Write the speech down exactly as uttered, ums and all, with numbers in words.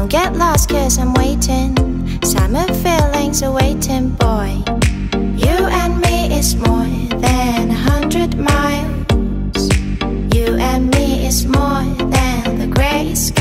Don't get lost cause I'm waiting. Summer feelings are waiting, boy. You and me is more than a hundred miles. You and me is more than the gray sky.